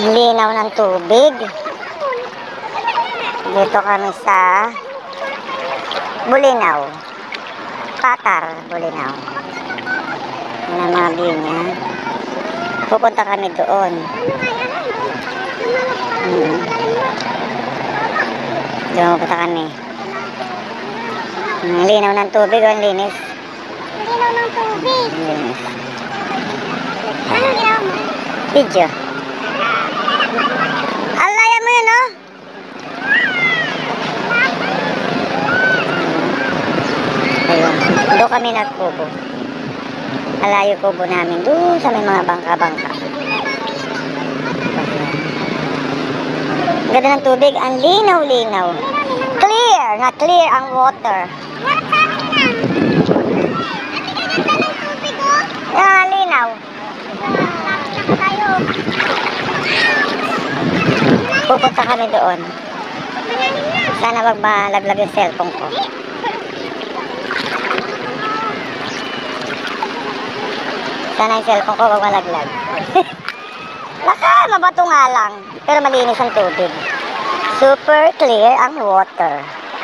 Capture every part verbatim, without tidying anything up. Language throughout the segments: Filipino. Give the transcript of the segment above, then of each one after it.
Linaw ng tubig. Dito kami sa Bulinaw. Patar, Bulinaw. Yan ang mga view niya. Pupunta kami doon. Hmm. Doon pupunta kami. Ang linaw ng tubig, ang linis. Linaw ng tubig. Ang linis. Ano ginawa mo? Video. Alaya mo yun, oh. Ayun. Doon kami nagkubo. Alayo kubo namin. Doon sa may mga bangka-bangka. Ganda ng tubig. Ang linaw-linaw. Clear. Na clear ang water. Ah, linaw. Pupunta kami doon. Sana wag malaglag yung cellphone ko. Sana yung cellphone ko wag malaglag. Naka, mabato nga lang. Pero malinis ang tubig. Super clear ang water.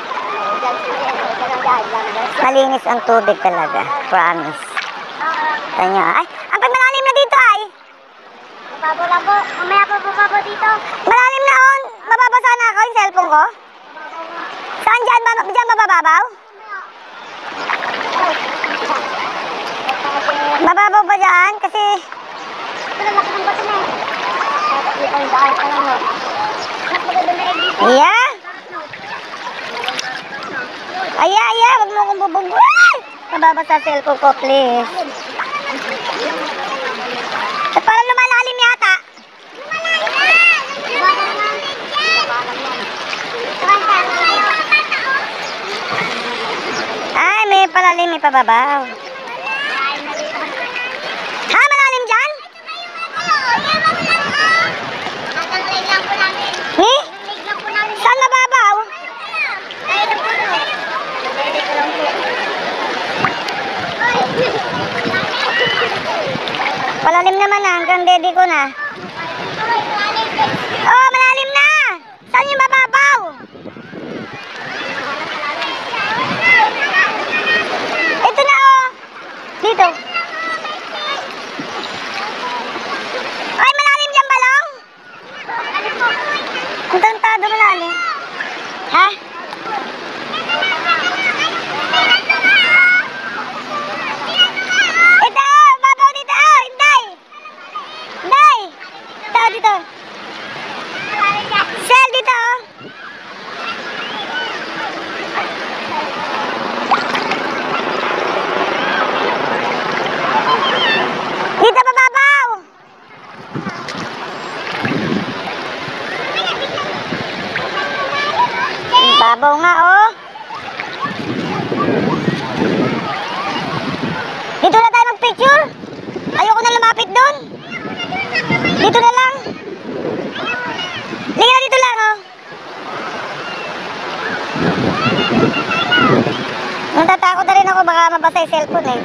Malinis ang tubig talaga. Promise. Tanya. Ay, ang pagmalalim na dito ay. Mababo-labo. Mamaya pa bababo dito. Malalim na on. Mababasa na ako yung cellphone ko. Saan dyan? Ba, dyan mabababaw? Mababaw ba dyan? Kasi... Pero laki ng bato na eh. Ito yung daan pa lang. Mas maganda na eh dito. Yeah? Aya, aya. Wag mo akong bubugway. Mababasa cellphone ko, please. At parang lumalalim yata. Ay, may palalim, may pababaw. Ha, malalim dyan? Ni? Saan mababaw? Palalim naman na, hanggang dede ko na. Oh, malalim na! Saan yung mababaw? Ito na oh! Dito. Ay, malalim dyan balong? Ang tantado malalim. Ha? Ito! Babaw dito! Oh, hinday! Hinday! Ito, dito. Sel dito oh! Dito bababaw! Babaw nga oh! Dito na tayo mag-picture! Ayoko na lumapit doon! Dito na lang! Liga na dito lang oh! Natatakot na rin ako baka mabasa yung cellphone eh.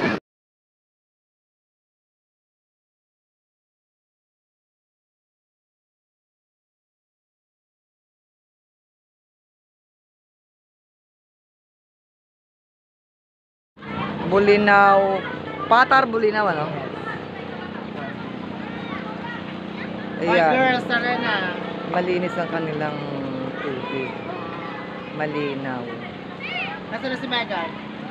Bulinaw, Patar, Bulinaw, ano? Ayan. Girls, tara na. Malinis ang kanilang tubig. Malinaw. Nasaan na si Megan?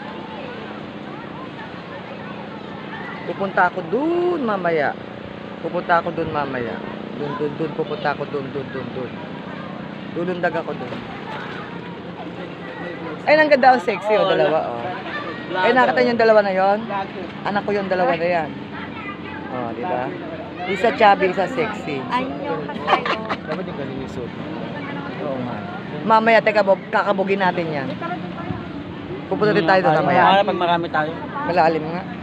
Pupunta ako dun mamaya. Pupunta ako dun mamaya. Dun, dun, dun. Pupunta ako dun, dun, dun, dun. Dulundag ako dun. Ay, ang ganda ang sexy, oh, dalawa, oh. Ay, nakita niyo yung dalawa na yon? Anak ko yung dalawa na yan. Oh, di ba? Isa chubby, isa sexy. Dapat yung galing yung suit. Oo nga. Mamaya, teka, Bob, kakabugin natin yan. Pupunta din tayo doon mamaya. Pag marami tayo. Malalim nga.